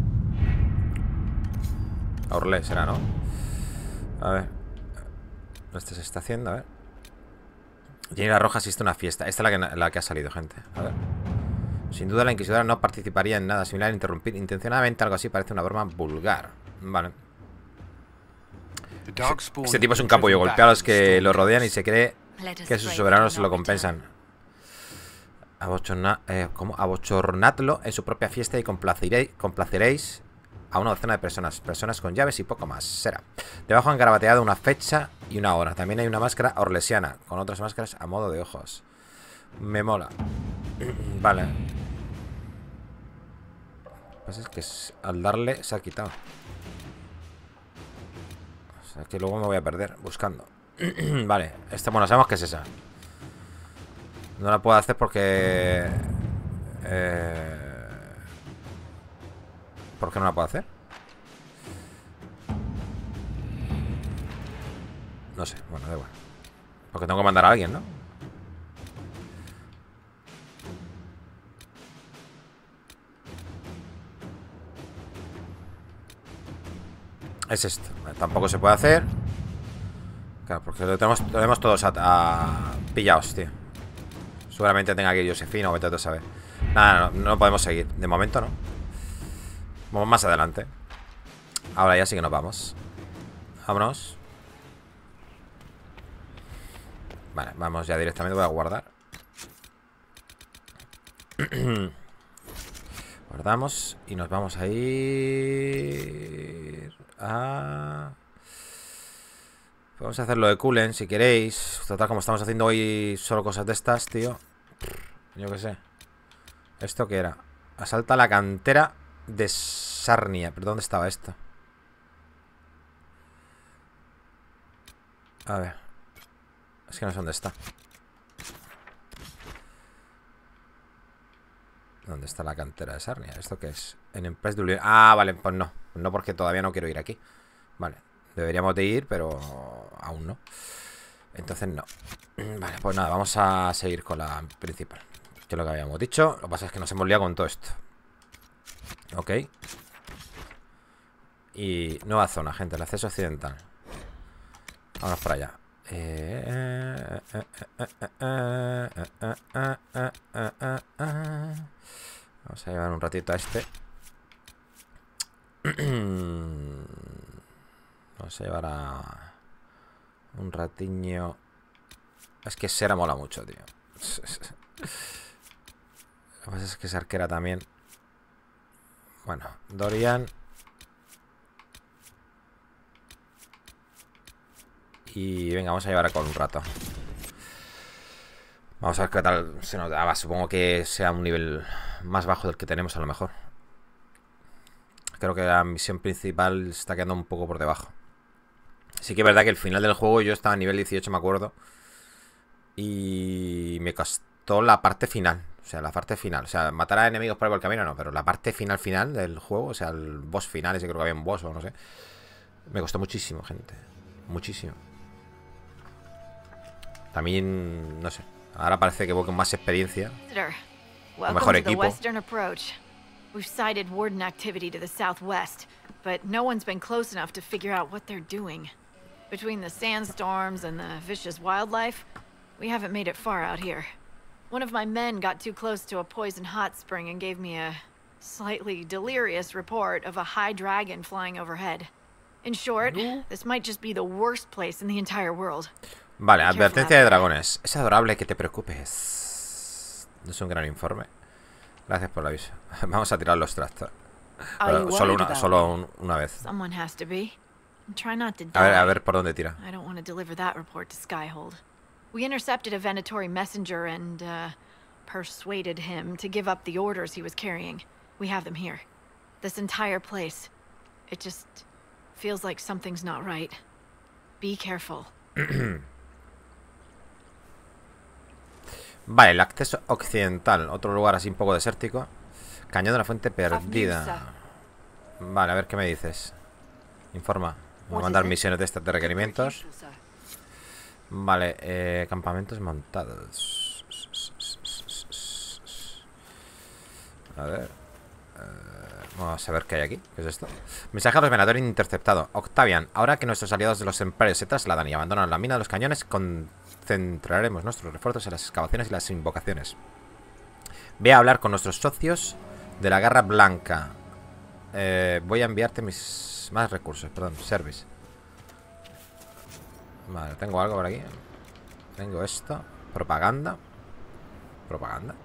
Orlé será, ¿no? A ver. Esto se está haciendo, a ver. Jenny la Roja asiste a una fiesta. Esta es la que ha salido, gente. A ver. Sin duda la Inquisidora no participaría en nada similar. Interrumpir intencionadamente algo así parece una broma vulgar. Vale. Este tipo es un capullo. Golpea a los que lo rodean y se cree que sus soberanos se lo compensan. Abochornadlo en su propia fiesta y complaceréis a una docena de personas con llaves y poco más. Será. Debajo han garabateado una fecha y una hora. También hay una máscara orlesiana con otras máscaras a modo de ojos. Me mola. Vale. Lo que pasa es que al darle se ha quitado. O sea que luego me voy a perder buscando. Vale, esta, bueno, sabemos que es esa. No la puedo hacer porque... ¿Por qué no la puedo hacer? No sé, bueno, da igual. Porque tengo que mandar a alguien, ¿no? Es esto. Tampoco se puede hacer. Claro, porque lo tenemos todos pillados, tío. Seguramente tenga que ir Josefina o vete a saber. Nada, no podemos seguir. De momento no. Vamos más adelante. Ahora ya sí que nos vamos. Vámonos. Vale, vamos ya directamente. Voy a guardar. Guardamos y nos vamos a ir a... Vamos a hacer lo de Cullen si queréis. Total, como estamos haciendo hoy solo cosas de estas, tío. Yo qué sé. ¿Esto qué era? Asalta la cantera de Sarnia. ¿Pero dónde estaba esto? A ver. Es que no sé dónde está. ¿Dónde está la cantera de Sarnia? ¿Esto qué es? En Empress de... Ah, vale, pues no. No, porque todavía no quiero ir aquí. Vale. Deberíamos de ir, pero aún no. Entonces no. Vale, pues nada, vamos a seguir con la principal, que es lo que habíamos dicho. Lo que pasa es que nos hemos liado con todo esto. Ok. Y nueva zona, gente, el acceso occidental. Vamos para allá. Vamos a llevar un ratito a este. Vamos a llevar a un ratiño. Es que Sera mola mucho, tío. Lo que pasa es que esa arquera también. Bueno, Dorian. Y venga, vamos a llevar a Cole un rato. Vamos a ver qué tal se nos da. Supongo que sea un nivel más bajo del que tenemos a lo mejor. Creo que la misión principal está quedando un poco por debajo. Sí que es verdad que el final del juego yo estaba a nivel 18, me acuerdo. Y me costó la parte final. O sea, la parte final. O sea, matar a enemigos por el camino no, pero la parte final del juego, o sea, el boss final, ese creo que había un boss o no sé. Me costó muchísimo, gente. Muchísimo. También, no sé. Ahora parece que voy con más experiencia. O mejor equipo. We've sighted warden activity to the southwest, but no one's been close enough to figure out what they're doing. Between the sandstorms and the vicious wildlife, we haven't made it far out here. One of my men got too close to a poison hot spring and gave me a slightly delirious report of a high dragon flying overhead. In short, this might just be the worst place in the entire world. Vale, advertencia de dragones. Es adorable que te preocupes. No es un gran informe. Gracias por el aviso. Vamos a tirar los trastos. Solo una vez. A ver por dónde tira. I don't want to deliver that report to Skyhold. We intercepted a Venatori messenger and persuaded him to give up the orders he was carrying. We have them here. This entire place. It just feels like something's not right. Be careful. Vale, el acceso occidental. Otro lugar así un poco desértico. Cañón de la fuente perdida. Vale, a ver qué me dices. Informa. Voy a mandar misiones de estas de requerimientos. Vale, campamentos montados. A ver. Vamos a ver qué hay aquí. ¿Qué es esto? Mensaje a los Venatori interceptado. Octavian, ahora que nuestros aliados de los Empires se trasladan y abandonan la mina de los cañones, concentraremos nuestros refuerzos en las excavaciones y las invocaciones. Ve a hablar con nuestros socios de la Garra Blanca. Voy a enviarte mis más recursos. Perdón, service. Vale, tengo algo por aquí. Tengo esto. Propaganda. Propaganda.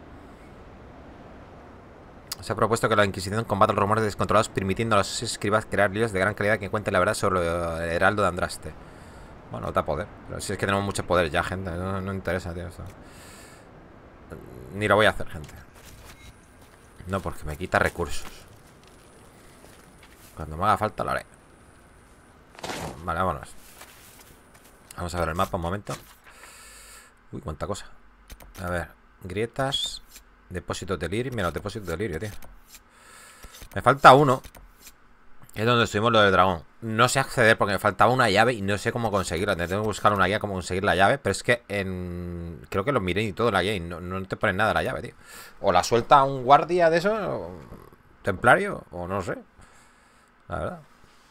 Se ha propuesto que la Inquisición combata los rumores descontrolados, permitiendo a los escribas crear libros de gran calidad que cuenten la verdad sobre el heraldo de Andraste. Bueno, no da poder. Pero si es que tenemos mucho poder ya, gente. No interesa, tío, esto. Ni lo voy a hacer, gente. No, porque me quita recursos. Cuando me haga falta lo haré. Vale, vámonos. Vamos a ver el mapa un momento. Uy, cuánta cosa. A ver, grietas. Depósito de lirio. Mira, depósito de lirio, tío. Me falta uno. Es donde estuvimos lo del dragón. No sé acceder porque me faltaba una llave y no sé cómo conseguirla. Tengo que buscar una guía cómo conseguir la llave. Pero es que creo que lo miré y todo la guía y no te ponen nada de la llave, tío. O la suelta un guardia de eso, templario, o no sé. La verdad.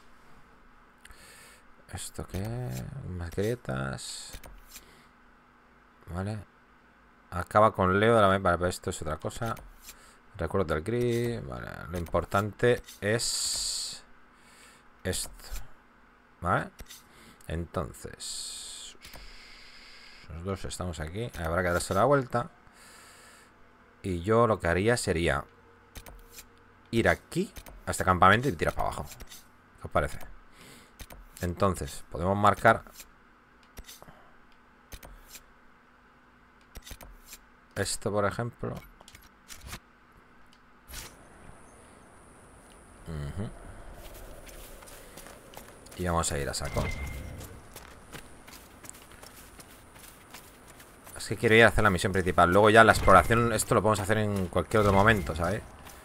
¿Esto qué? Más grietas. Vale. Acaba con Leo de la... Vale, pero esto es otra cosa. Recuerdo del gris. Vale, lo importante es esto. Vale. Entonces dos estamos aquí. Habrá que darse la vuelta. Y yo lo que haría sería ir aquí a este campamento y tirar para abajo. ¿Qué os parece? Entonces, podemos marcar esto, por ejemplo. Y vamos a ir a saco. Es que quiero ir a hacer la misión principal. Luego ya la exploración, esto lo podemos hacer en cualquier otro momento, ¿sabes?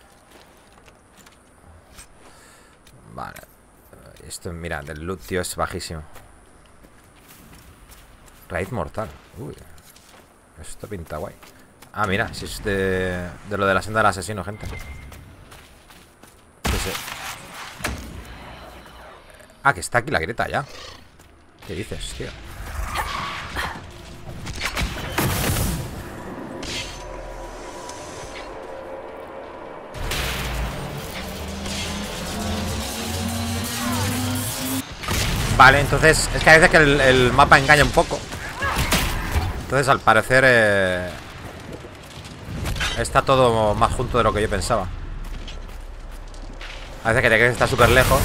Vale. Esto, mira, del loot, tío, es bajísimo. Raíz mortal. Uy. Esto pinta guay. Ah, mira, si es de lo de la senda del asesino, gente. Sí, sí. Ah, que está aquí la grieta ya. ¿Qué dices, tío? Vale, entonces es que a veces que el mapa engaña un poco. Entonces al parecer está todo más junto de lo que yo pensaba. A veces que te crees que está súper lejos.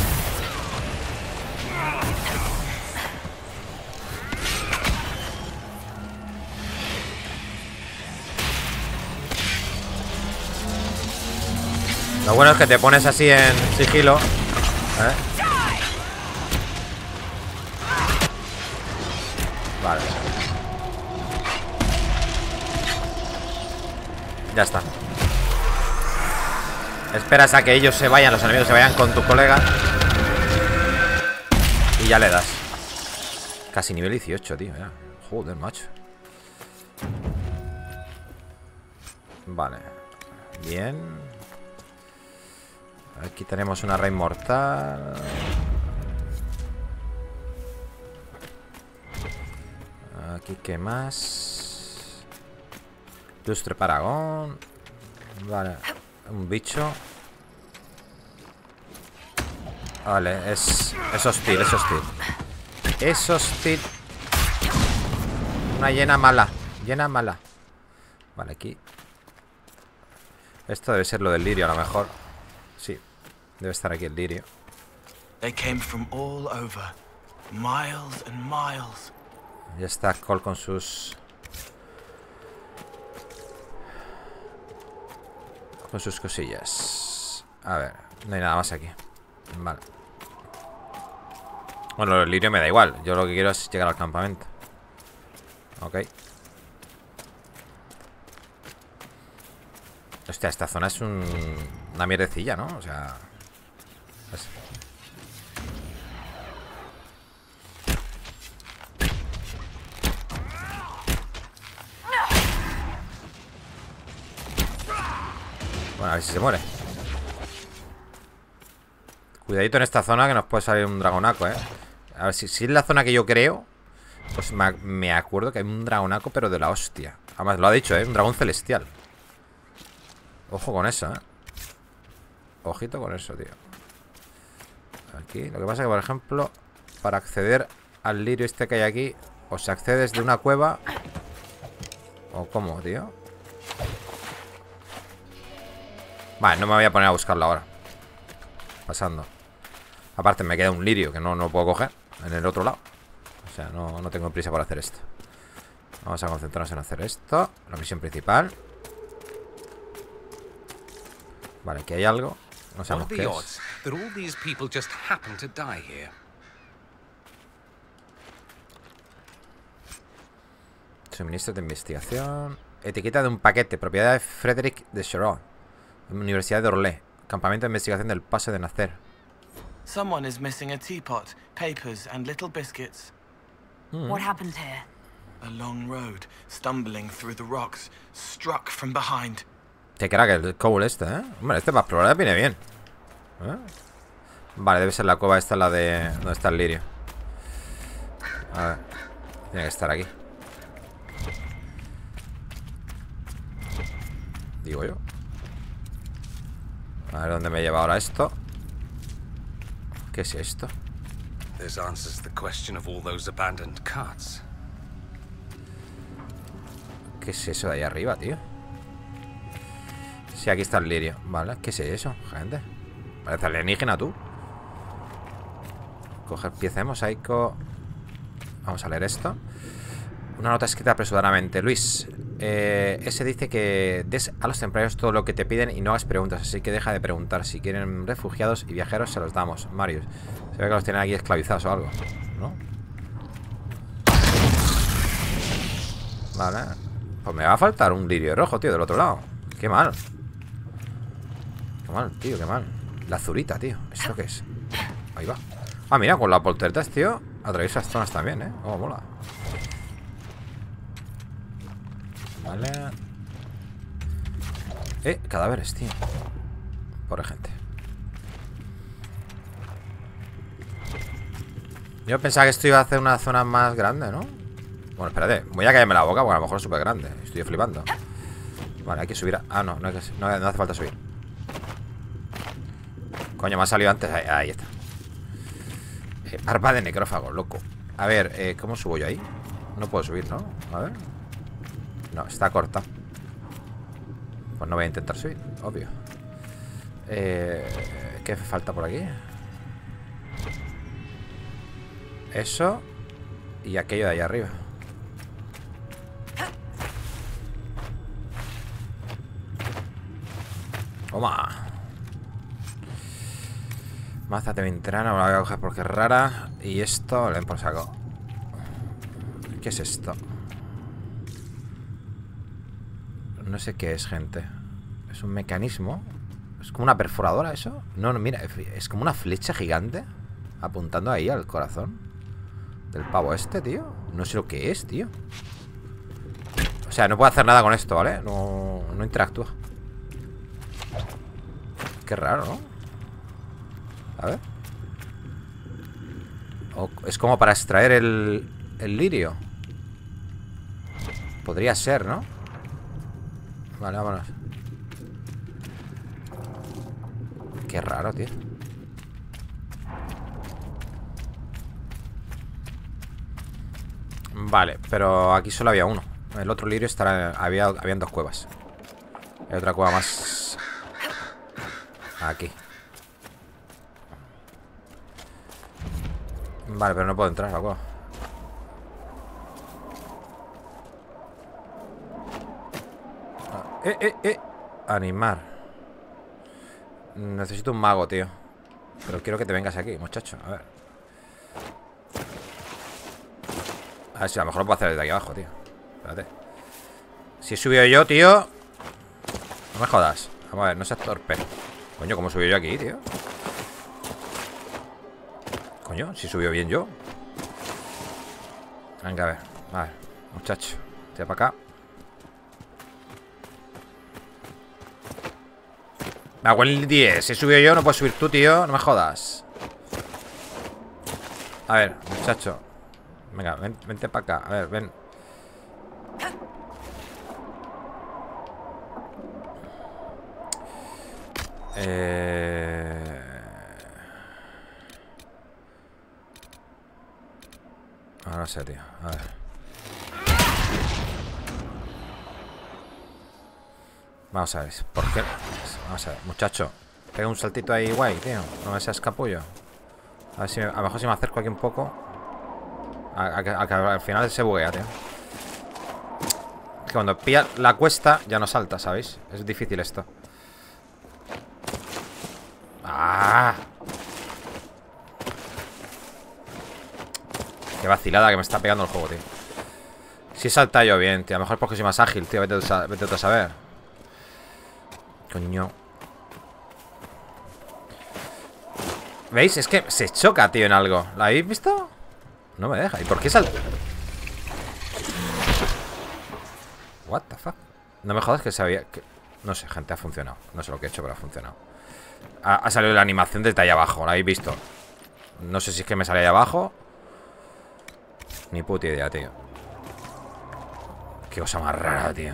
Lo bueno es que te pones así en sigilo, Vale. Ya está. Esperas a que ellos se vayan, los enemigos se vayan con tu colega. Y ya le das. Casi nivel 18, tío, ya. Joder, macho. Vale. Bien. Aquí tenemos una raíz mortal. Aquí, ¿qué más? Lustre paragón. Vale. Un bicho. Vale, es hostil, es hostil. Es hostil. Una llena mala. Llena mala. Vale, aquí. Esto debe ser lo del lirio, a lo mejor. Sí, debe estar aquí el lirio. They came from all over. Miles and miles. Ya está Cole con sus cosillas. A ver, no hay nada más aquí. Vale. Bueno, el lirio me da igual. Yo lo que quiero es llegar al campamento. Ok. Hostia, esta zona es una mierdecilla, ¿no? O sea... Bueno, a ver si se muere. Cuidadito en esta zona que nos puede salir un dragonaco, ¿eh? A ver, si es la zona que yo creo, pues me acuerdo que hay un dragonaco, pero de la hostia. Además, lo ha dicho, ¿eh? Un dragón celestial. Ojo con eso, ¿eh? Ojito con eso, tío. Aquí, lo que pasa es que, por ejemplo, para acceder al lirio este que hay aquí, o se accede desde una cueva, o cómo, tío. Vale, no me voy a poner a buscarlo ahora. Pasando. Aparte me queda un lirio que no puedo coger en el otro lado. O sea, no tengo prisa por hacer esto. Vamos a concentrarnos en hacer esto. La misión principal. Vale, aquí hay algo. No sabemos qué es. Suministro de investigación. Etiqueta de un paquete. Propiedad de Frederick de Cheron. Universidad de Orlé. Campamento de investigación del Paso de Nacer. Someone is missing a teapot, papers and little biscuits. What happened here? A long road, stumbling through the rocks, struck from behind. Qué crack el Cole este, ¿eh? Hombre, este para explorar viene bien. Vale, debe ser la cueva esta, la de... ¿Dónde está el lirio? A ver. Tiene que estar aquí. Digo yo. A ver dónde me lleva ahora esto. ¿Qué es esto? This answers the question of all those abandoned carts. ¿Qué es eso de ahí arriba, tío? Sí, aquí está el lirio. Vale, ¿qué es eso, gente? Parece alienígena, tú. Coger pieza de mosaico. Vamos a leer esto. Una nota escrita apresuradamente. Luis, ese dice que des a los templarios todo lo que te piden y no hagas preguntas, así que deja de preguntar. Si quieren refugiados y viajeros, se los damos. Marius, se ve que los tienen aquí esclavizados o algo, ¿no? Vale. Pues me va a faltar un lirio rojo, tío, del otro lado. Qué mal. Qué mal, tío, qué mal. La azulita, tío. ¿Esto qué es? Ahí va. Ah, mira, con las poltertas, tío, atraviesa estas zonas también, ¿eh? Oh, mola. Vale. Cadáveres, tío. Pobre gente. Yo pensaba que esto iba a hacer una zona más grande, ¿no? Bueno, espérate. Voy a callarme la boca porque a lo mejor es súper grande. Estoy flipando. Vale, hay que subir. Ah, no, no hace falta subir. Coño, me ha salido antes. Ahí está. Barba de necrófago, loco. A ver, ¿cómo subo yo ahí? No puedo subir, ¿no? A ver. No, está corta. Pues no voy a intentar subir, obvio. ¿Qué falta por aquí? Eso. Y aquello de ahí arriba. Toma. Maza de ventrana, me la voy a coger porque es rara. Y esto, ven por saco. ¿Qué es esto? No sé qué es, gente. Es un mecanismo. Es como una perforadora eso. No, no, mira, es como una flecha gigante apuntando ahí al corazón del pavo este, tío. No sé lo que es, tío. O sea, no puedo hacer nada con esto, ¿vale? No interactúa. Qué raro, ¿no? A ver. Es como para extraer el lirio. Podría ser, ¿no? Vale, vámonos. Qué raro, tío. Vale, pero aquí solo había uno. El otro lirio estará. Habían dos cuevas. Hay otra cueva más. Aquí. Vale, pero no puedo entrar a la cueva. Animar. Necesito un mago, tío. Pero quiero que te vengas aquí, muchacho. A ver. A ver si a lo mejor lo puedo hacer desde aquí abajo, tío. Espérate. Si he subido yo, tío. No me jodas. Vamos a ver, no seas torpe. Coño, ¿cómo subí yo aquí, tío? Coño, si subió bien yo. Venga, a ver, muchacho. Tira para acá. Me hago el 10. Si he subido yo, no puedes subir tú, tío. No me jodas. A ver, muchacho. Venga, vente para acá. A ver, ven. No sé, tío. A ver. Vamos a ver. ¿Por qué? Vamos a ver, muchacho. Pega un saltito ahí guay, tío. No me seas capullo. A ver si a lo mejor si me acerco aquí un poco. A que al final se buguea, tío. Es que cuando pilla la cuesta ya no salta, ¿sabéis? Es difícil esto. ¡Ah! Qué vacilada que me está pegando el juego, tío. Si salta yo bien, tío. A lo mejor porque soy más ágil, tío. Vete a saber. Coño. ¿Veis? Es que se choca, tío, en algo. ¿La habéis visto? No me deja. ¿Y por qué salta? What the fuck. No me jodas que sabía que... No sé, gente, ha funcionado. No sé lo que he hecho, pero ha funcionado. Ha salido la animación desde ahí abajo. ¿La habéis visto? No sé si es que me sale ahí abajo. Ni puta idea, tío. Qué cosa más rara, tío.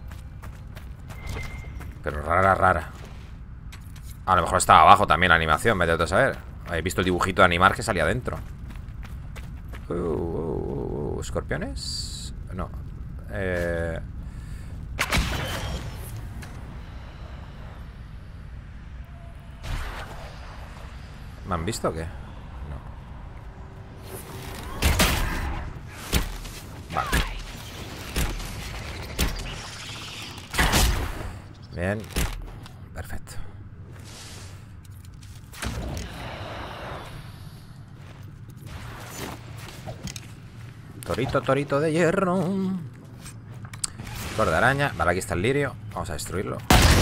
Pero rara. A lo mejor estaba abajo también la animación. Vete a saber. ¿Habéis visto el dibujito de animar que salía dentro? ¿Escorpiones? No. ¿Me han visto o qué? No. Vale. Bien. Perfecto. Torito, torito de hierro. Flor de araña. Vale, aquí está el lirio. Vamos a destruirlo.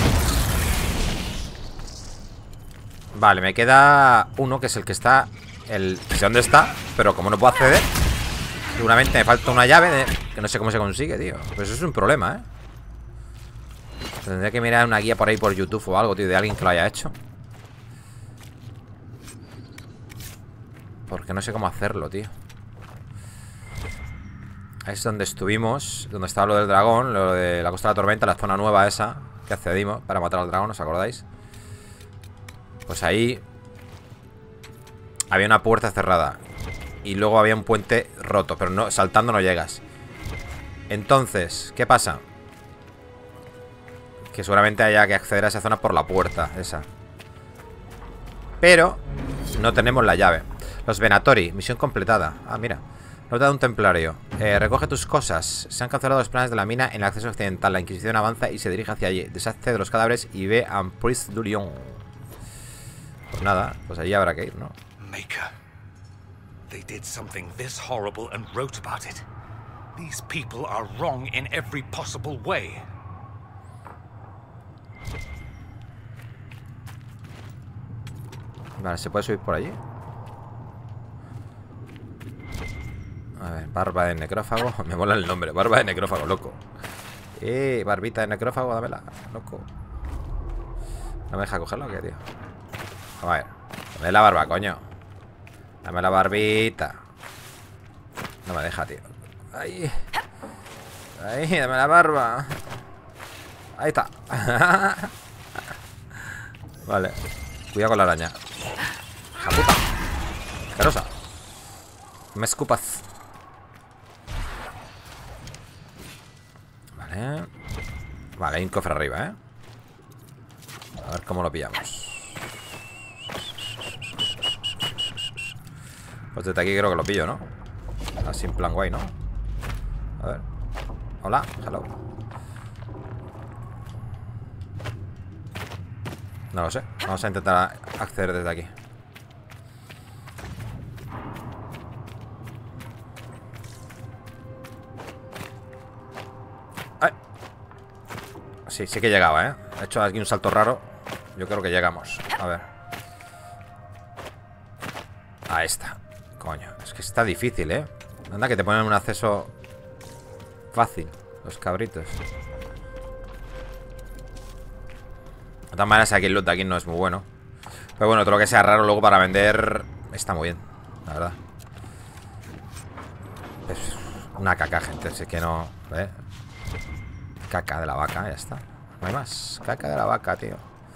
Vale, me queda uno que es el que está. Sé dónde está, pero como no puedo acceder, seguramente me falta una llave que no sé cómo se consigue, tío. Pues eso es un problema, ¿eh? Tendría que mirar una guía por ahí por YouTube o algo, tío, de alguien que lo haya hecho. Porque no sé cómo hacerlo, tío. Ahí es donde estuvimos, donde estaba lo del dragón, lo de la Costa de la Tormenta, la zona nueva esa que accedimos para matar al dragón, ¿os acordáis? Pues ahí había una puerta cerrada y luego había un puente roto, pero no, saltando no llegas. Entonces, ¿qué pasa? Que seguramente haya que acceder a esa zona por la puerta esa. Pero no tenemos la llave. Los Venatori, misión completada. Ah, mira. Nota de un templario. Recoge tus cosas. Se han cancelado los planes de la mina en el acceso occidental. La Inquisición avanza y se dirige hacia allí. Deshace de los cadáveres y ve a Priest du Lion. Pues nada, pues allí habrá que ir, ¿no? Maker. They did something this horrible and wrote about it. These people are wrong in every possible way. Vale, ¿se puede subir por allí? A ver, barba de necrófago. Me mola el nombre, barba de necrófago, loco. Barbita de necrófago, dámela, loco. ¿No me deja cogerlo o qué, tío? A ver, dame la barba, coño. Dame la barbita. No me deja, tío. Ahí. Ahí, dame la barba. Ahí está. Vale. Cuidado con la araña. ¡Ja puta! ¡Asquerosa! Me escupas. Vale. Vale, hay un cofre arriba, ¿eh? A ver cómo lo pillamos. Pues desde aquí creo que lo pillo, ¿no? Así en plan guay, ¿no? A ver. Hola, hello. No lo sé. Vamos a intentar acceder desde aquí. ¡Ay! Sí, sí que llegaba, ¿eh? He hecho aquí un salto raro. Yo creo que llegamos. A ver. Ahí está. Coño, es que está difícil, ¿eh? Anda que te ponen un acceso fácil, los cabritos. De todas maneras, aquí el loot de aquí no es muy bueno. Pero bueno, todo lo que sea raro luego para vender está muy bien, la verdad. Es una caca, gente, así que no... ¿eh? Caca de la vaca, ya está. No hay más, caca de la vaca, tío.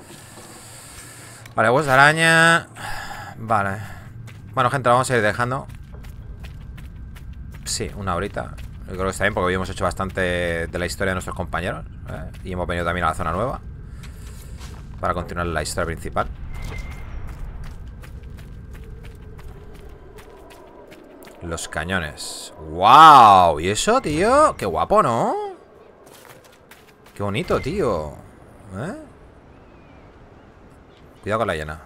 Vale, huevos de araña. Vale. Bueno, gente, lo vamos a ir dejando. Sí, una horita. Yo creo que está bien porque hoy hemos hecho bastante de la historia de nuestros compañeros, ¿eh? Y hemos venido también a la zona nueva para continuar la historia principal. Los cañones. ¡Wow! ¿Y eso, tío? ¡Qué guapo!, ¿no? ¡Qué bonito, tío! ¿Eh? Cuidado con la hiena.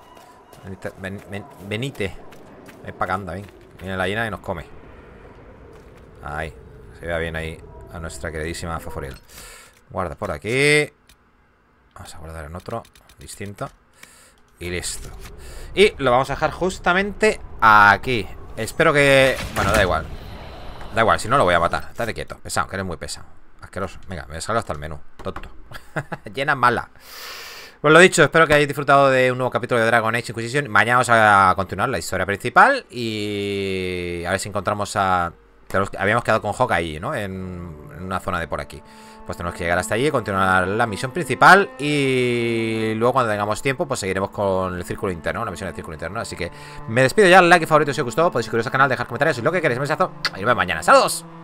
Venite. Ven para acá, anda, ven. Viene la hiena y nos come. Ahí. Se vea bien ahí a nuestra queridísima Faforiel. Guarda por aquí. Vamos a guardar en otro distinto. Y listo. Y lo vamos a dejar justamente aquí. Espero que... Bueno, da igual. Da igual, si no lo voy a matar. Estate quieto, pesado, que eres muy pesado. Asqueroso. Venga, me salgo hasta el menú. Tonto. Llena mala. Pues lo dicho, espero que hayáis disfrutado de un nuevo capítulo de Dragon Age Inquisition. Mañana vamos a continuar la historia principal. Y a ver si encontramos a... Habíamos quedado con Hawkeye, ¿no? En una zona de por aquí. Pues tenemos que llegar hasta allí, continuar la misión principal. Y luego cuando tengamos tiempo, pues seguiremos con el círculo interno, la misión del círculo interno. Así que me despido ya, like y favorito si os gustó. Podéis suscribiros al canal, dejar comentarios y lo que queréis. Un besazo y nos vemos mañana. ¡Saludos!